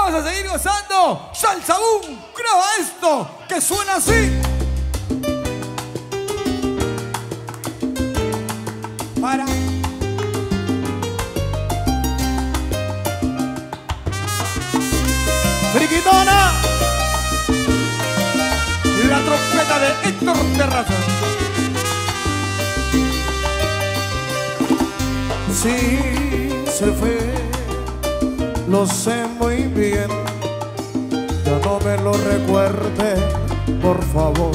Vamos a seguir gozando. Salsa Boom, graba esto que suena así. Para Friquitona, la trompeta de Héctor Terraza. Sí, se fue, lo sé muy bien. Ya no me lo recuerde, por favor.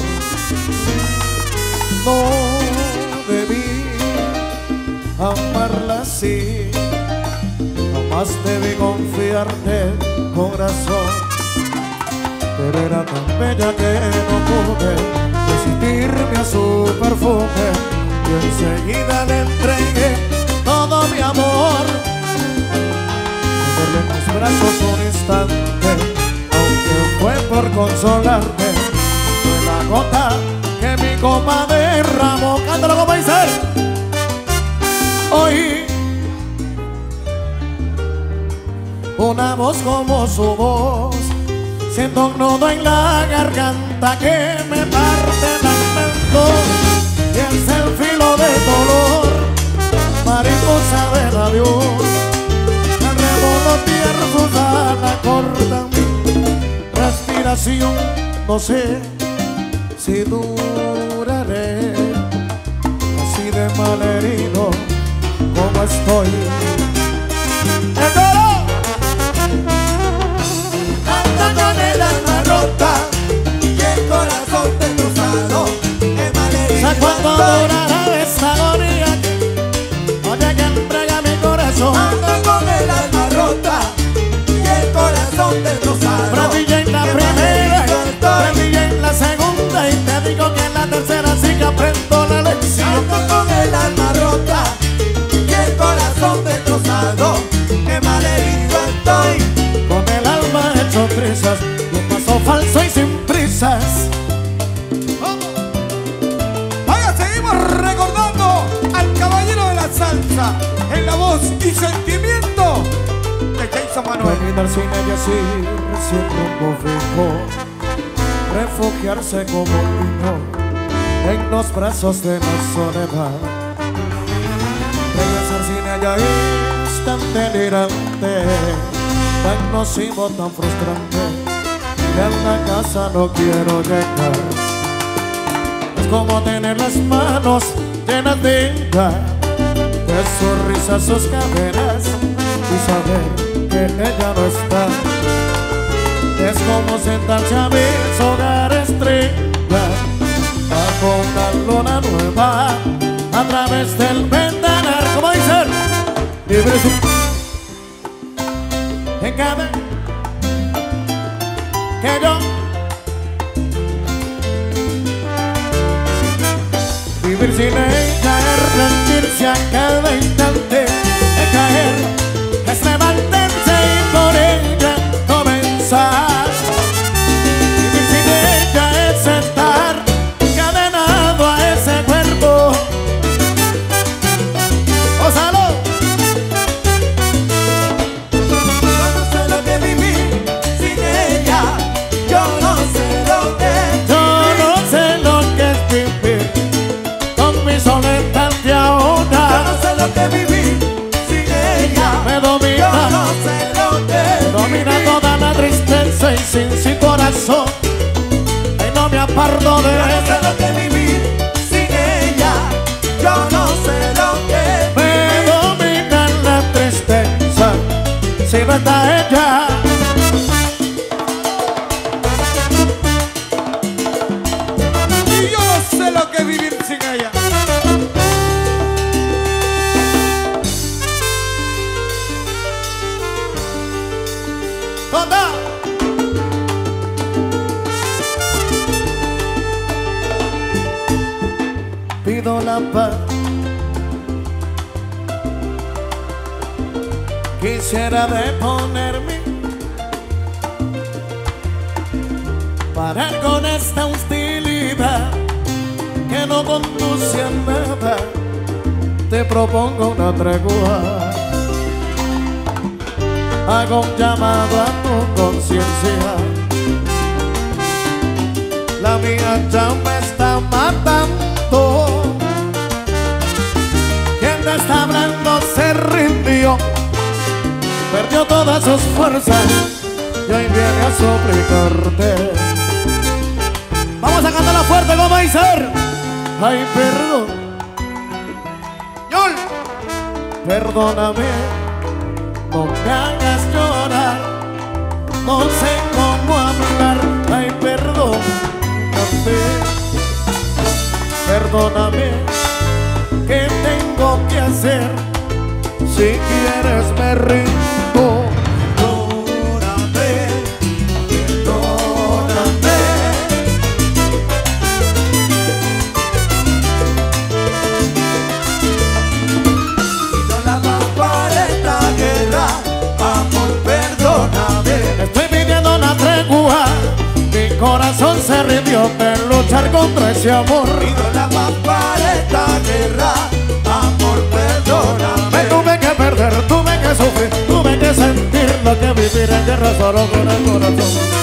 No debí amarla así, jamás debí confiarte, corazón. Pero era tan bella que no pude resistirme a su perfume, y enseguida le entregué todo mi amor. Tenerle en mis brazos un instante, aunque fue por consolarme, fue la gota que mi copa derramó. Cántalo como dice. Oí una voz como su voz, siento un nudo en la garganta que me parte el lamento, y es el filo de dolor, mariposa del adiós. El revolotear sus alas cortan mi respiración. No sé si duraré así de malherido como estoy. ¡El coro! Anda con el alma rota y el corazón destrozado, el malherido. ¿Sabes cuánto durará esta agonía? Oye, que entrega mi corazón. Anda con el alma rota y el corazón destrozado. Prendí en la primera, prendí en la segunda, y te digo que en la tercera sí que aprendo la lección. Anda con el alma rota y el corazón destrozado, el malherido estoy. Con el alma hecho trizas, un paso falso y sin prisas. Vaya, seguimos recordando al caballero de la salsa en la voz y sentimiento de Jason Manuel. Venir al cine y así, siendo un fijo, refugiarse como un niño en los brazos de la soledad. Regresar sin ella es tan delirante, tan nocivo, tan frustrante, que en la casa no quiero llegar. Es como tener las manos llenas de ella, de sus risas, sus caderas, y saber que ella no está. Es como sentarse a mis hogares estrella, bajo una luna nueva, a través del ventanal, como dicen, libre en cada que yo vivir sin ella es rendirse a cada instante, es caer, es levantarse y por ella comenzar. Vivir sin ella es estar encadenado a ese cuerpo. ¡Gózalo! Yo no sé lo que vivir sin ella, yo no sé lo que Yo no sé lo que es vivir con mi soledad de ahora. Yo no sé lo que vivir sin ella, Me domina, yo no sé lo que domina vivir. toda la tristeza, y sin su corazón, y no me aparto de Yo no sé ella. lo que vivir sin ella, yo no sé lo que Me domina la tristeza si no está ella. Y yo no sé lo que es vivir sin ella. ¡Anda! Pido la paz, quisiera deponerme, parar con esta hostilidad que no conduce a nada. Te propongo una tregua, hago un llamado a tu corazón. conciencia. La mía ya me está matando. Quien te está hablando se rindió, perdió todas sus fuerzas y hoy viene a suplicarte. Vamos a cantarla fuerte como dice. Ay, perdón, Yol. perdóname, no me hagas llorar, no sé cómo hablar. Ay, perdóname, perdóname, ¿qué tengo que hacer? Si quieres me rindo. Perdóname, perdóname. Y no la más para esta guerra, amor, perdóname. Estoy pidiendo una tregua, mi corazón se rindió de luchar contra ese amor. Y no la más para esta guerra, amor, perdóname. Me tuve que perder, tuve que sufrir, tuve que sentir lo que vivir en guerra solo con el corazón.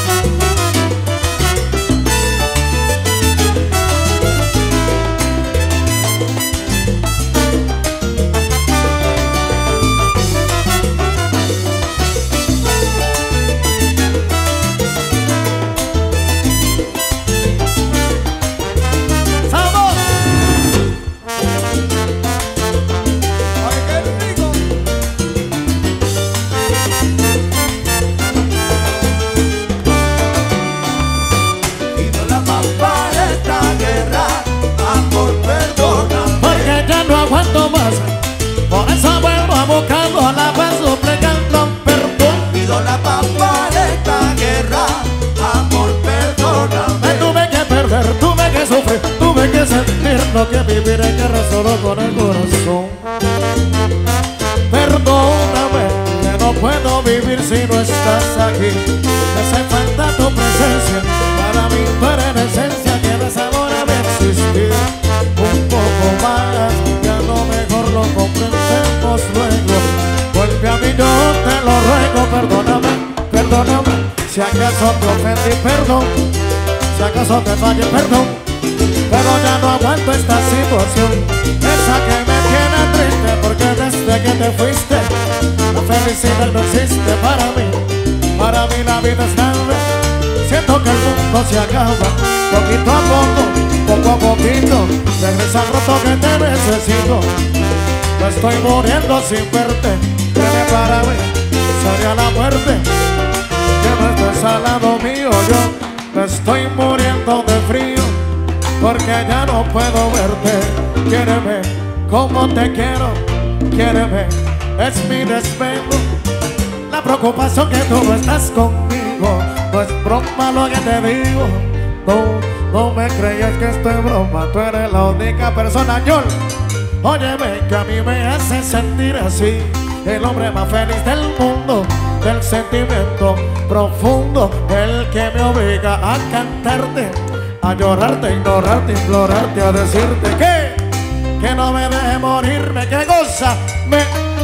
Ay, qué rico. Y no la más para esta guerra, amor, perdóname. Porque ya no aguanto más, por eso vuelvo a buscando la paz, suplicando perdón. Pido la paz para esta guerra, amor, perdóname. Me tuve que perder, tuve que sufrir, tuve que sentir lo que vivir en guerra solo con el corazón. Perdóname, que no puedo vivir si no estás aquí. Me hace falta tu presencia, para mí tú eres la esencia que da sabor a mi existir. Un poco más, ya lo mejor lo comprendemos luego. Vuelve a mí, yo te lo ruego, perdóname, perdóname. Si acaso te ofendí, perdón. Si acaso te fallé, perdón. Pero ya no aguanto esta situación, esa que me tiene triste, porque desde que te fuiste la felicidad no existe para mí. Para mí la vida es grande, siento que el mundo se acaba. Poquito a poco a poquito, regresa pronto que te necesito. Me estoy muriendo sin verte, créeme, para mí sería la muerte que no estés al lado mío. Yo me estoy muriendo de frío, porque ya no puedo verte. Quiéreme como te quiero, quiéreme, es mi desvelo. La preocupación que tú no estás conmigo, no es broma lo que te digo. No me creas que esto es broma, tú eres la única persona. Yol, óyeme, que a mí me hace sentir así, el hombre más feliz del mundo, del sentimiento profundo, el que me obliga a cantarte, a llorarte, a ignorarte, a implorarte, a decirte que no me deje morirme, que goza me.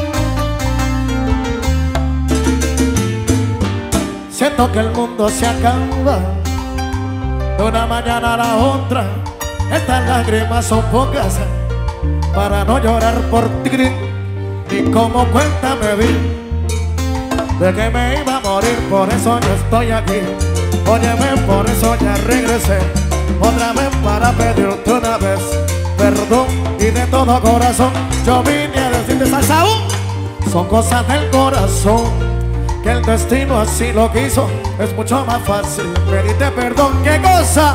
Siento que el mundo se acaba de una mañana a la otra. Estas lágrimas son pocas para no llorar por ti. Y como cuenta me di de que me iba a morir, por eso yo estoy aquí. Óyeme, por eso ya regresé otra vez para pedirte una vez perdón, y de todo corazón yo vine a decirte salsa. Son cosas del corazón, que el destino así lo quiso. Es mucho más fácil pedirte perdón, qué cosa.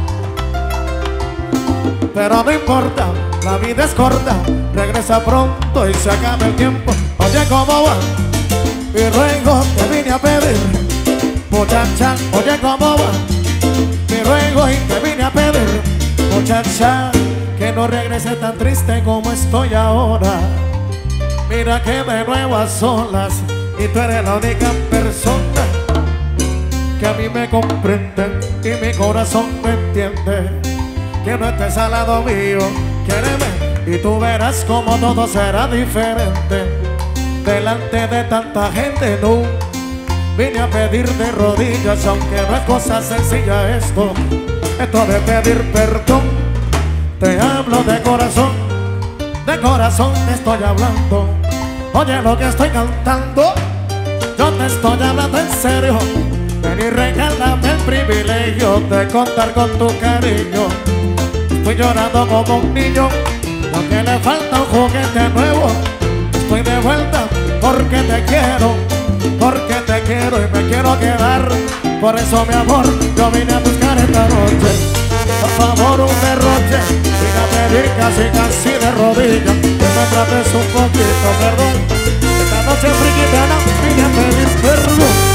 Pero no importa, la vida es corta, regresa pronto y se acaba el tiempo. Oye, ¿cómo va? Mi ruego te vine a pedir, muchacha, oye, ¿cómo va? Mi ruego y te vine a pedir, muchacha, que no regrese tan triste como estoy ahora. Mira que de nuevo a solas, y tú eres la única persona que a mí me comprende y mi corazón me entiende. Que no estés al lado mío, quiéreme, y tú verás como todo será diferente. Delante de tanta gente, no, vine a pedir de rodillas, aunque no es cosa sencilla esto de pedir perdón. Te hablo de corazón te estoy hablando. Oye lo que estoy cantando, yo te estoy hablando en serio. Ven y regálame el privilegio de contar con tu cariño. Estoy llorando como un niño, porque le falta un juguete nuevo. Estoy de vuelta porque te quiero y me quiero quedar. Por eso mi amor, yo vine a buscar esta noche. Por favor un derroche, vine a pedir casi de rodillas que me trates un poquito, perdón. Esta noche friquitana vine a pedir perdón.